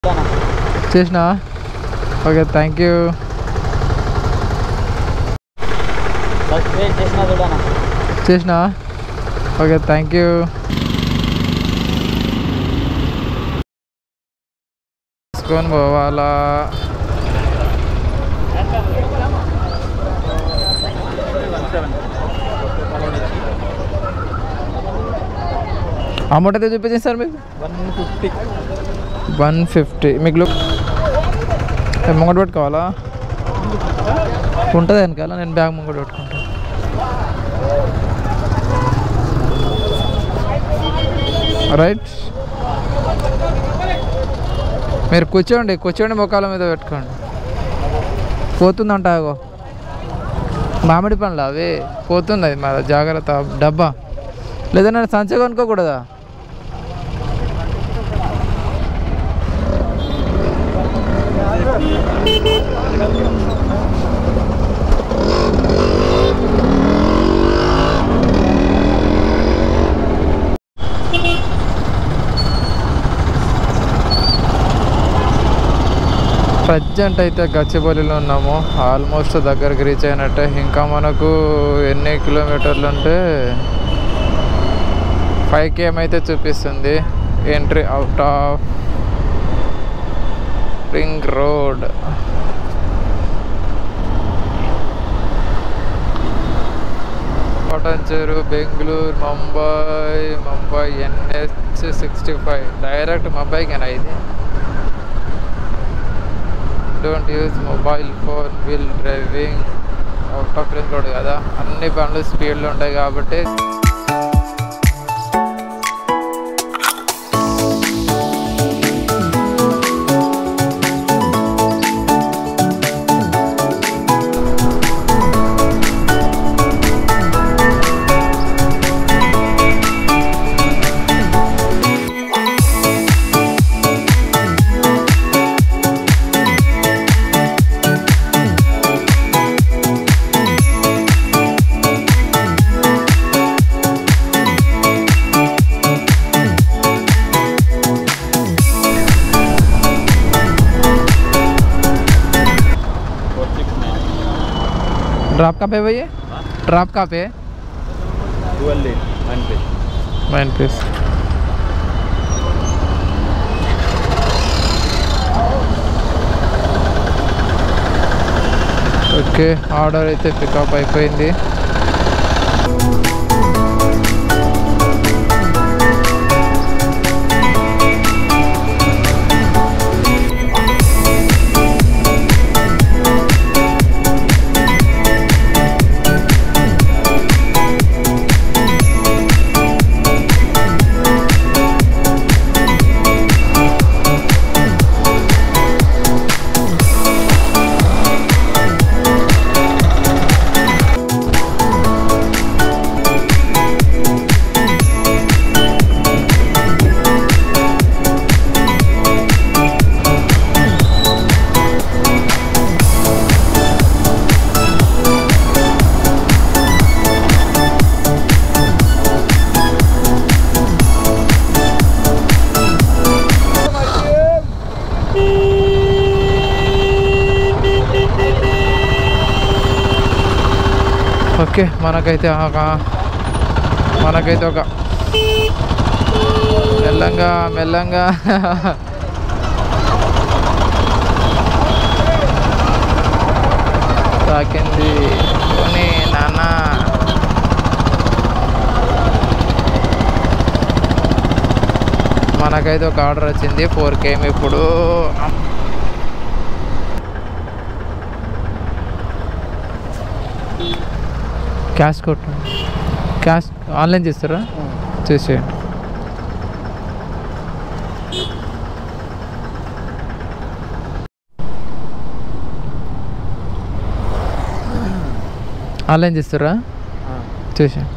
చేసినా okay thank you చేసినా okay thank you తీసుకొని పోవాలా అమౌంట్ అయితే చూపించండి సార్ మీకు 150 మీకు ముంగట పెట్టుకోవాలా ఉంటుంది వెనకాల నేను బ్యాగ్ ముంగట పెట్టుకుంటాను రైట్ మీరు కూర్చోండి మొక్కల మీద పెట్టుకోండి పోతుందంట అగో మామిడి పండ్లు అవి పోతుంది అది మా జాగ్రత్త డబ్బా లేదా నేను సంచి కొనుక్కోకూడదా ప్రజెంట్ అయితే గచ్చిబౌలిలో ఉన్నాము ఆల్మోస్ట్ దగ్గరికి రీచ్ అయినట్టే ఇంకా మనకు ఎన్ని కిలోమీటర్లు అంటే 5 km అయితే చూపిస్తుంది entry out of ring road Patancheru Bengaluru Mumbai NH65 direct ముంబైకేనా ఇది don't use mobile phone will driving out of ring road కదా అన్ని బండ్లు స్పీడ్లో ఉంటాయి కాబట్టి ड्रॉप कहाँ पे भैया ड्रॉप कहाँ पे 12 लेन 9 प्लेस ఓకే ఆర్డర్ అయితే పికప్ అయిపోయింది ఓకే మనకైతే ఒక మెల్లంగా తాకింది పోనీ నాన్న మనకైతే ఒక ఆర్డర్ వచ్చింది 4 km ఇప్పుడు క్యాష్ కొట్టండి క్యాష్ ఆన్లైన్ చేస్తారా చేసేయండి ఆన్లైన్ చేస్తారా చేసేయండి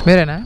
మీరేనా?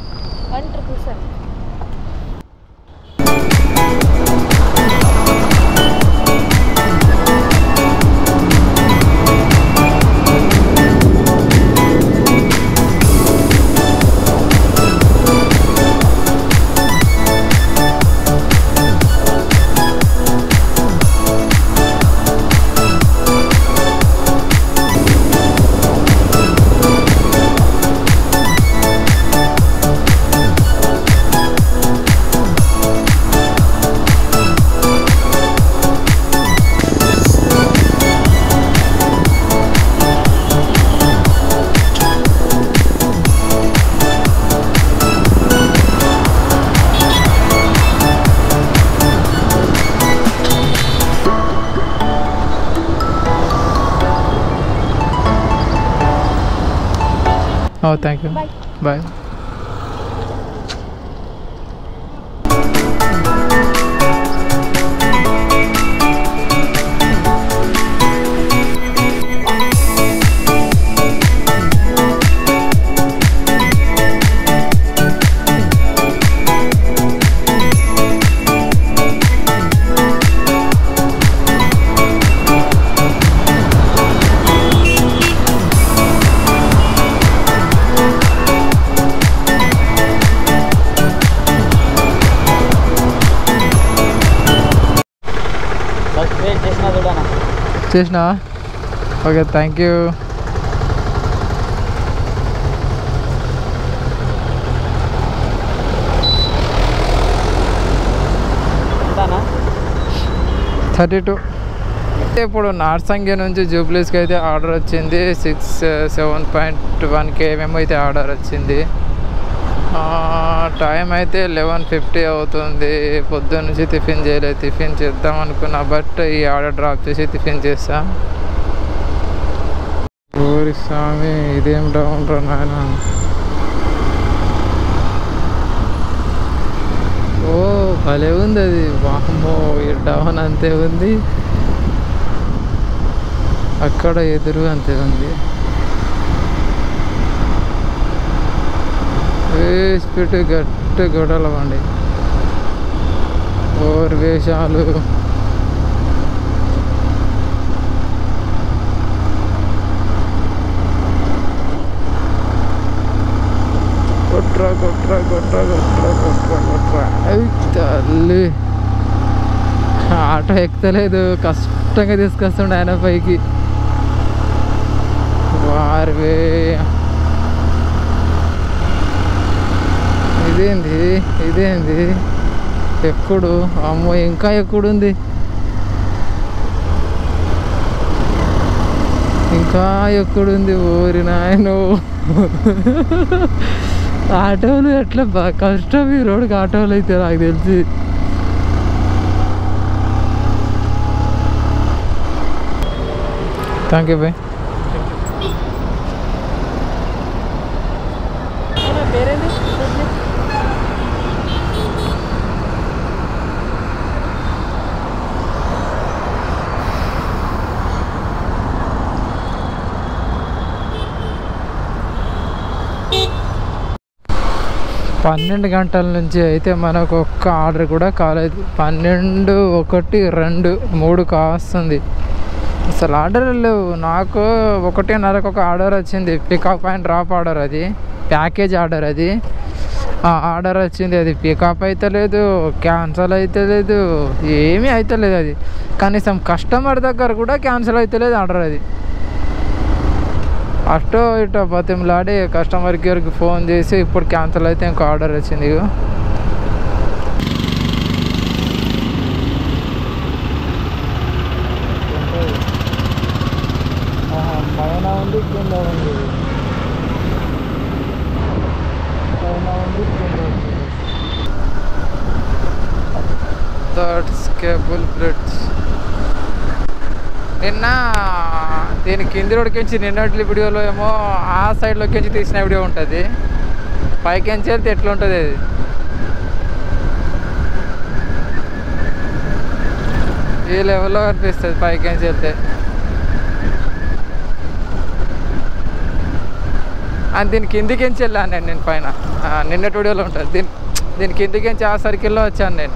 Oh, thank you. Bye. Bye. చేసినా? Okay, thank you. $32. ఇప్పుడు నార్సింగి నుంచి జూబ్లీస్కి అయితే ఆర్డర్ వచ్చింది. 7.1 km అయితే ఆర్డర్ వచ్చింది. టైం అయితే 11:50 అవుతుంది. పొద్దున్న నుంచి టిఫిన్ చేయలేదు. టిఫిన్ చేద్దాం అనుకున్నా, బట్ ఈ ఆర్డర్ డ్రాప్ చేసి టిఫిన్ చేస్తా. ఓరి స్వామి, ఇదేం డౌన్ రా నాయన. ఓ భలే ఉంది అది. వామ్మో, ఈ డౌన్ అంతే ఉంది, అక్కడ ఎదురు అంతే ఉంది. స్పీడ్ గట్టి గొడవలవండి. ఓర్ వేషాలు. కొట్రా కొట్రా కొట్రా కొట్రా కొట్రా కొట్రా. తల్లి, ఆటో ఎక్కలేదు, కష్టంగా తీసుకొస్తుండే ఆయన పైకి. వారివే, ఇదేంది ఎక్కుడు. అమ్మో, ఇంకా ఎక్కుడుంది, ఇంకా ఎక్కుడుంది. ఓరి నాయను, ఆటోలు ఎట్లా కష్టం ఈ రోడ్కి. ఆటోలు అయితే నాకు తెలిసి థ్యాంక్ యూ బాయ్. పన్నెండు గంటల నుంచి అయితే మనకు ఒక్క ఆర్డర్ కూడా కాలేదు. 12, 1, 2, 3 కాస్తుంది. అసలు ఆర్డర్ లేవు. నాకు 1:30కు ఒక ఆర్డర్ వచ్చింది, పికప్ అండ్ డ్రాప్ ఆర్డర్. అది ప్యాకేజ్ ఆర్డర్. అది ఆర్డర్ వచ్చింది, అది పికప్ అయితే లేదు, క్యాన్సల్ అయితే లేదు, ఏమీ అయితే లేదు. అది కనీసం కస్టమర్ దగ్గర కూడా క్యాన్సల్ అయితే లేదు ఆర్డర్. అది అటో ఇటో బతిమలాడి కస్టమర్ కేర్కి ఫోన్ చేసి ఇప్పుడు క్యాన్సిల్ అయితే ఇంకో ఆర్డర్ వచ్చింది. పైన ఉంది, కింద ఉంది, పైన ఉంది, కింద ఉంది. That's cable bridge. నిన్న దీని కింది రోడ్కి నిన్నటి వీడియోలో ఏమో ఆ సైడ్లోకి తీసిన వీడియో ఉంటుంది. పైకి వెళ్తే ఎట్లా ఉంటుంది అది. ఈ లెవెల్లో కనిపిస్తుంది పైకి వెళ్తే. అండ్ దీని కిందికించి వెళ్ళాను నేను పైన నిన్నటి వీడియోలో ఉంటుంది. దీని కిందికించి ఆ సర్కిల్లో వచ్చాను నేను.